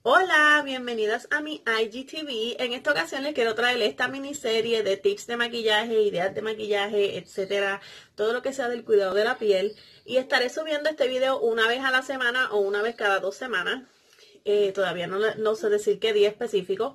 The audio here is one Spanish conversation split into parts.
Hola, bienvenidas a mi IGTV. En esta ocasión les quiero traer esta miniserie de tips de maquillaje, ideas de maquillaje, etcétera, todo lo que sea del cuidado de la piel. Y estaré subiendo este video una vez a la semana o una vez cada 2 semanas. Todavía no sé decir qué día específico.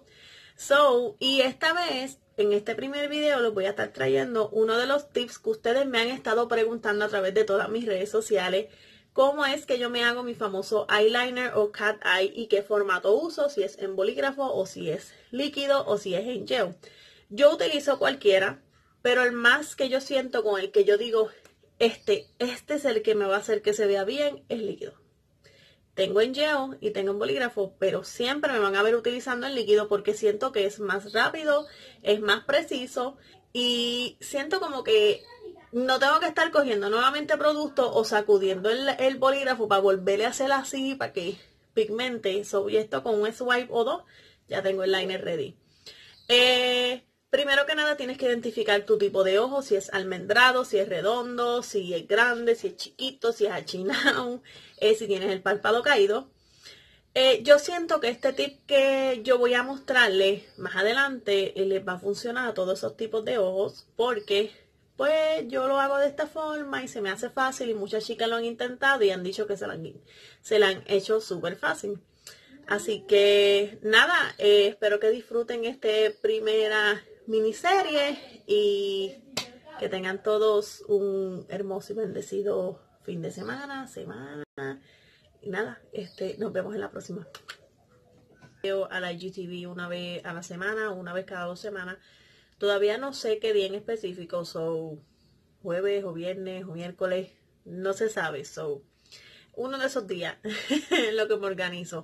Y esta vez, en este primer video, les voy a estar trayendo uno de los tips que ustedes me han estado preguntando a través de todas mis redes sociales. Cómo es que yo me hago mi famoso eyeliner o cat eye y qué formato uso, si es en bolígrafo o si es líquido o si es en gel. Yo utilizo cualquiera, pero el más que yo siento con el que yo digo, este es el que me va a hacer que se vea bien, es líquido. Tengo en gel y tengo en bolígrafo, pero siempre me van a ver utilizando el líquido porque siento que es más rápido, es más preciso y siento como que no tengo que estar cogiendo nuevamente producto o sacudiendo el bolígrafo para volverle a hacer así para que pigmente. Y esto con un swipe o dos ya tengo el liner ready. Primero que nada tienes que identificar tu tipo de ojo, si es almendrado, si es redondo, si es grande, si es chiquito, si es achinado, si tienes el párpado caído. Yo siento que este tip que yo voy a mostrarles más adelante les va a funcionar a todos esos tipos de ojos porque pues yo lo hago de esta forma y se me hace fácil y muchas chicas lo han intentado y han dicho que se la han hecho súper fácil. Así que nada, espero que disfruten esta primera miniserie y que tengan todos un hermoso y bendecido fin de semana. Y nada, nos vemos en la próxima. Veo a la IGTV una vez a la semana, una vez cada 2 semanas. Todavía no sé qué día en específico, jueves o viernes o miércoles, no se sabe, uno de esos días en lo que me organizo.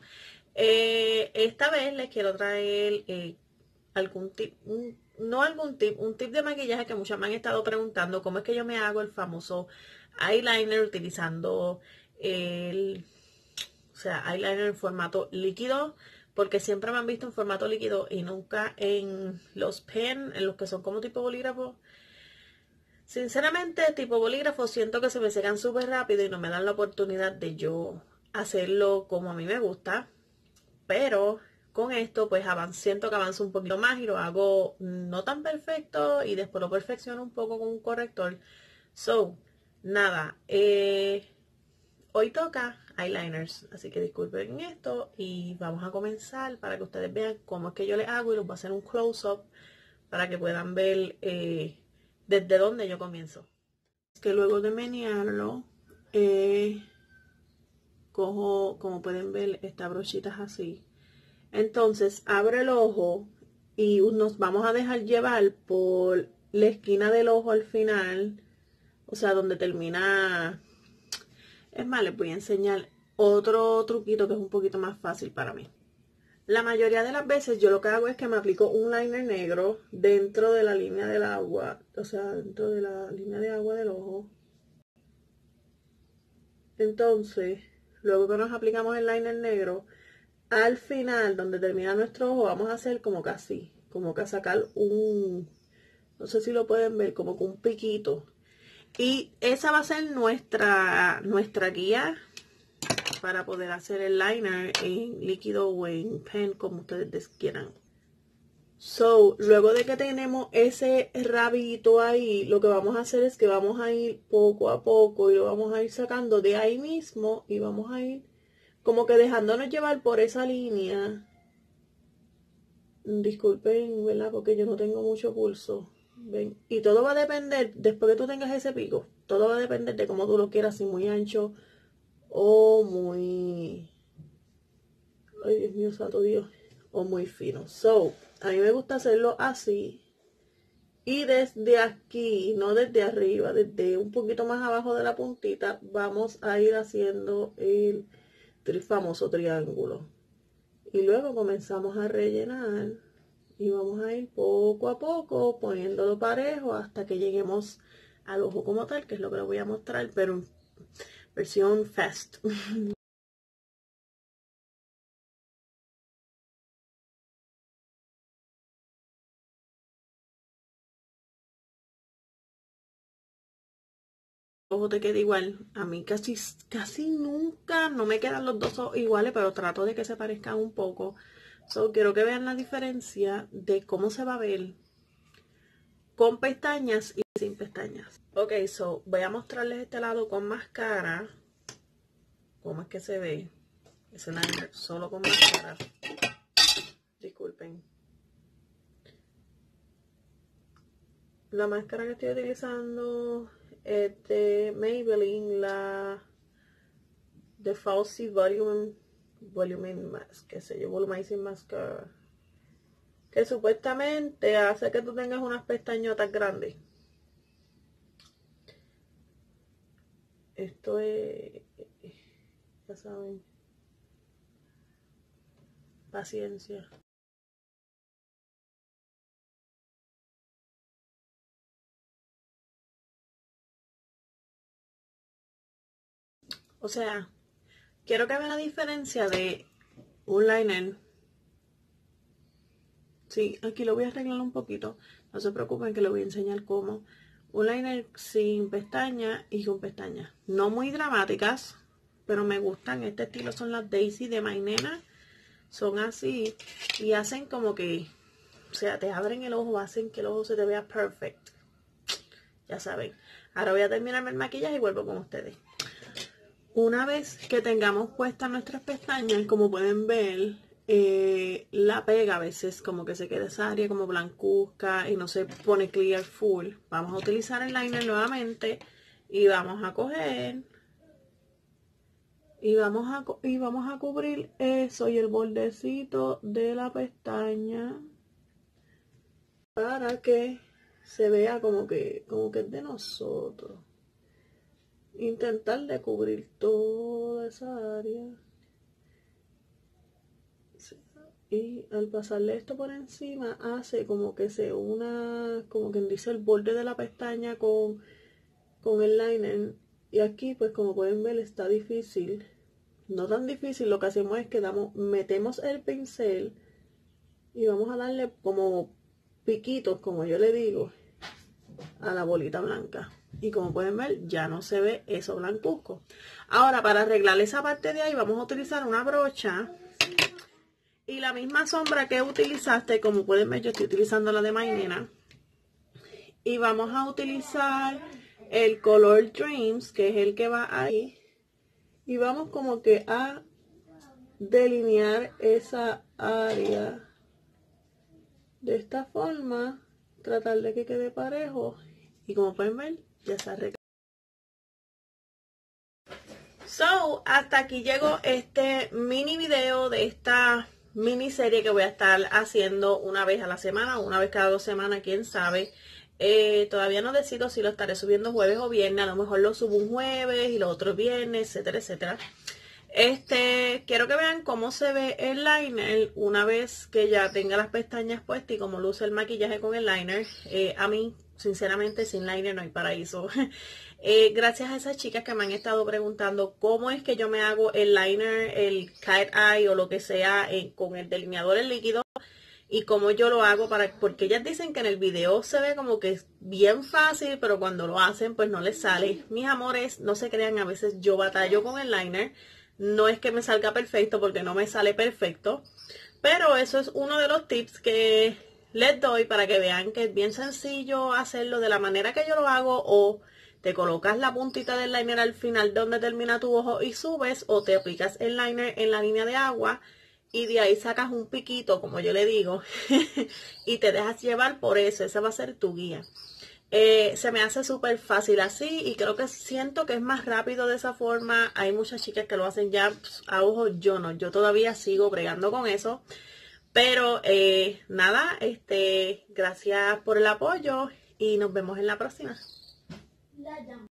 Esta vez les quiero traer algún tip, no algún tip, un tip de maquillaje que muchas me han estado preguntando, cómo es que yo me hago el famoso eyeliner utilizando el, eyeliner en formato líquido, porque siempre me han visto en formato líquido y nunca en los pen, en los que son como tipo bolígrafo. Sinceramente, tipo bolígrafo, siento que se me secan súper rápido y no me dan la oportunidad de yo hacerlo como a mí me gusta. Pero con esto, pues siento que avanzo un poquito más y lo hago no tan perfecto y después lo perfecciono un poco con un corrector. Nada, hoy toca eyeliners, así que disculpen esto y vamos a comenzar para que ustedes vean cómo es que yo les hago y les voy a hacer un close-up para que puedan ver desde dónde yo comienzo. Que luego de menearlo, cojo, como pueden ver, estas brochitas así. Entonces, abre el ojo y nos vamos a dejar llevar por la esquina del ojo al final, o sea, donde termina. Es más, les voy a enseñar otro truquito que es un poquito más fácil para mí. La mayoría de las veces yo lo que hago es que me aplico un liner negro dentro de la línea del agua, o sea, dentro de la línea de agua del ojo. Entonces, luego que nos aplicamos el liner negro, al final, donde termina nuestro ojo, vamos a hacer como que así, como que sacar no sé si lo pueden ver, como que un piquito. Y esa va a ser nuestra guía para poder hacer el liner en líquido o en pen, como ustedes quieran. Luego de que tenemos ese rabito ahí, lo que vamos a hacer es que vamos a ir poco a poco y lo vamos a ir sacando de ahí mismo y vamos a ir como que dejándonos llevar por esa línea. Disculpen, ¿verdad? Porque yo no tengo mucho pulso. ¿Ven? Y todo va a depender, después que tú tengas ese pico, todo va a depender de cómo tú lo quieras, si muy ancho o muy... Ay, Dios mío, santo Dios. O muy fino. A mí me gusta hacerlo así. Y desde aquí, no desde arriba, desde un poquito más abajo de la puntita, vamos a ir haciendo el famoso triángulo. Y luego comenzamos a rellenar y vamos a ir poco a poco poniéndolo parejo hasta que lleguemos al ojo como tal, que es lo que les voy a mostrar, pero en versión fast. ojo te quede igual. A mí casi nunca no me quedan los dos ojos iguales, pero trato de que se parezcan un poco. So, quiero que vean la diferencia de cómo se va a ver con pestañas y sin pestañas. Ok, so voy a mostrarles este lado con máscara. ¿Cómo es que se ve? Ese liner solo con máscara. Disculpen. La máscara que estoy utilizando es de Maybelline, la de Falsy Voluming Mask, qué sé yo, Volumizing Mascara, que supuestamente hace que tú tengas unas pestañotas grandes. Esto es, ya saben, paciencia. O sea, quiero que vean la diferencia de un liner. Sí, aquí lo voy a arreglar un poquito. No se preocupen que les voy a enseñar cómo. Un liner sin pestañas y con pestañas. No muy dramáticas, pero me gustan. Este estilo son las Daisy de My Nena. Son así y hacen como que, o sea, te abren el ojo, hacen que el ojo se te vea perfect. Ya saben. Ahora voy a terminarme el maquillaje y vuelvo con ustedes. Una vez que tengamos puestas nuestras pestañas, como pueden ver, la pega a veces como que se queda esa área como blancuzca y no se pone clear full. Vamos a utilizar el liner nuevamente y vamos a coger y vamos a cubrir eso y el bordecito de la pestaña para que se vea como que es de nosotros. Intentar de cubrir toda esa área. Y al pasarle esto por encima hace como que se una, como quien dice, el borde de la pestaña con el liner. Y aquí pues como pueden ver está difícil. No tan difícil, lo que hacemos es que metemos el pincel y vamos a darle como piquitos, como yo le digo, a la bolita blanca. Y como pueden ver, ya no se ve eso blancuzco. Ahora, para arreglar esa parte de ahí, vamos a utilizar una brocha. Y la misma sombra que utilizaste, como pueden ver, yo estoy utilizando la de My Nena. Y vamos a utilizar el color Dreams, que es el que va ahí. Y vamos como que a delinear esa área. De esta forma, tratar de que quede parejo. Y como pueden ver, ya se arregla. So, hasta aquí llegó este mini video de esta miniserie que voy a estar haciendo una vez a la semana o una vez cada 2 semanas, quién sabe. Todavía no decido si lo estaré subiendo jueves o viernes. A lo mejor lo subo un jueves y lo otro viernes, etcétera, etcétera. Quiero que vean cómo se ve el liner una vez que ya tenga las pestañas puestas y cómo luce el maquillaje con el liner. A mí, sinceramente, sin liner no hay paraíso. Gracias a esas chicas que me han estado preguntando cómo es que yo me hago el liner, el cat eye o lo que sea con el delineador en líquido y cómo yo lo hago porque ellas dicen que en el video se ve como que es bien fácil, pero cuando lo hacen pues no les sale. Mis amores, no se crean, a veces yo batallo con el liner. No es que me salga perfecto porque no me sale perfecto, pero eso es uno de los tips que les doy para que vean que es bien sencillo hacerlo de la manera que yo lo hago. O te colocas la puntita del liner al final donde termina tu ojo y subes, o te aplicas el liner en la línea de agua y de ahí sacas un piquito, como yo le digo, y te dejas llevar por eso. Esa va a ser tu guía. Se me hace súper fácil así y creo que siento que es más rápido de esa forma. Hay muchas chicas que lo hacen ya a ojo, yo no, yo todavía sigo bregando con eso. Pero nada, gracias por el apoyo y nos vemos en la próxima.